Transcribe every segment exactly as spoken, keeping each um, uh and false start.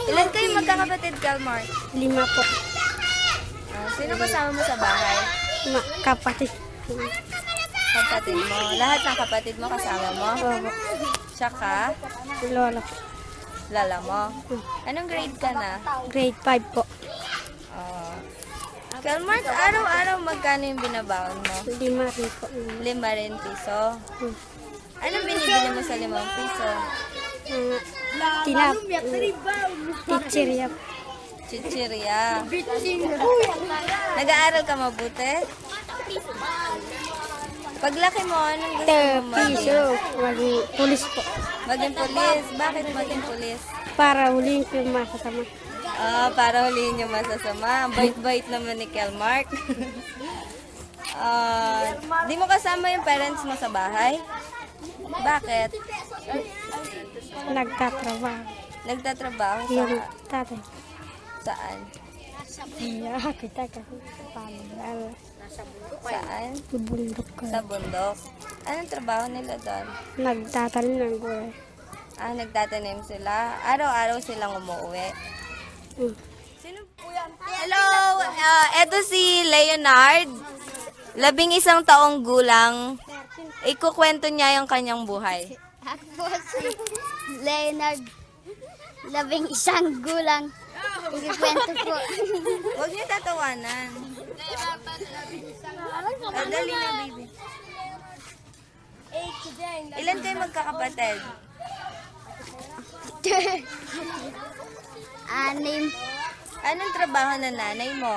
Ilan kayo magkakapatid, Calmar? Lima po. Ah, sino kasama mo sa bahay? Ma kapatid. Kapatid mo. Lahat ng kapatid mo kasama mo? Opo. Tsaka, Lola. lala mo. Anong grade ka na? Grade five po. Uh, Calmar, araw-araw magkano yung binabaon mo? Lima rin po. Lima rin piso. Hmm. Anong binibili mo sa limang piso? Uh, tinap. Teacherya. Chichirya. Nag-aaral ka mabuti? Paglaki mo, anong gusto Te mo maging? piso. Maging pulis po. Maging pulis. Bakit maging pulis? Para huliin ko yung masasama. Ah, para huliin yung masasama. Bait-bait naman ni Kelmark. Ah, di mo kasama yung parents mo sa bahay? Bakit? Nagtatrabaho. Nagtatrabaho Yung sa tatay. saan? Iya, kita kasi pamagal. Saan? Bundok ko. Sa bundok. Anong trabaho nila doon? Nagtatanim ng gulay. Ah, nagtatanim sila. Araw-araw silang umuwi. Hmm. Sino? Hello! Uh, eto si Leonard. Labing isang taong gulang. Ikukwento niya yung kanyang buhay. Ako si Leonard, labing isang gulang. Ikikwento ko. Huwag niyo tatawanan. Ah, dali na, baby. Ilan kayo magkakapatid? Anim, Anong trabaho ng nanay mo?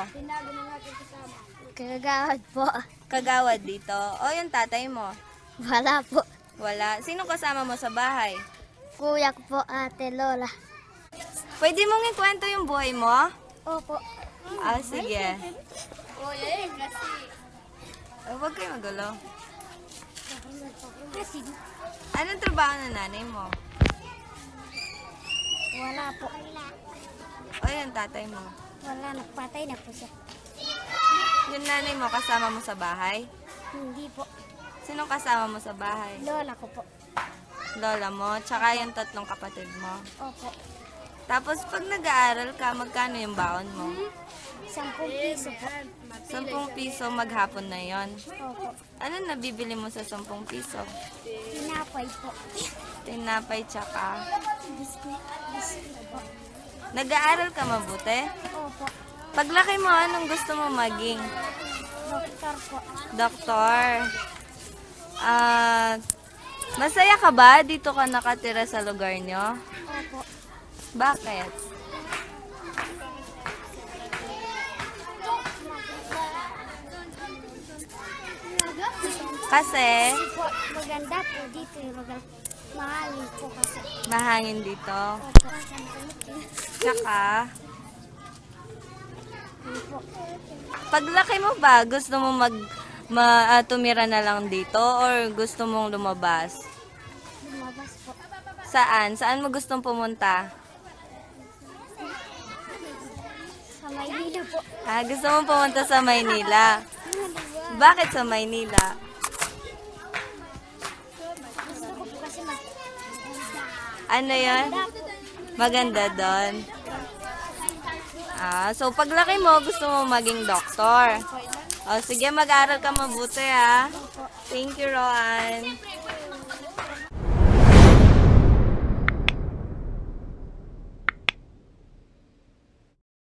kagawad po. Kagawad dito? O yung tatay mo? Wala po. Wala. Sino kasama mo sa bahay? Kuya ko po, ate Lola. Pwede mong ikwento yung buhay mo? Opo. Ah, sige. Oh, huwag kayo magulo. Anong trabaho ng nanay mo? Wala po. O yung tatay mo? Wala, nagpatay na po siya. Yung nanay mo kasama mo sa bahay? Hindi po. Sino kasama mo sa bahay? Lola ko po. Lola mo, tsaka yung tatlong kapatid mo. Opo. Tapos pag nag-aaral ka, magkano yung baon mo? Sampung piso po. Sampung piso maghapon na yon. Opo. Ano nabibili mo sa sampung piso? Tinapay po. Tinapay tsaka. Biscuit. Biscuit po. Nag-aaral ka mabuti? Opo. Paglaki mo, anong gusto mo maging? Doktor po. Doktor. Ah, masaya ka ba dito ka nakatira sa lugar nyo? Opo. Bakit? Kasi Po, maganda po dito. eh, Magal mahalin po kasi. mahangin dito. Opo. Tsaka, Ano po? paglaki mo ba, gusto mo mag ma, ah, tumira na lang dito or gusto mong lumabas? Lumabas po. Saan? Saan mo gustong pumunta? Sa Maynila po. Ah, gusto mong pumunta sa Maynila. Bakit sa Maynila? Gusto ko po kasi mag... Ano yan? Maganda doon. Ah, so paglaki mo, gusto mo maging doktor. O, sige, mag-aral ka mabuti, ha? Thank you, Roan.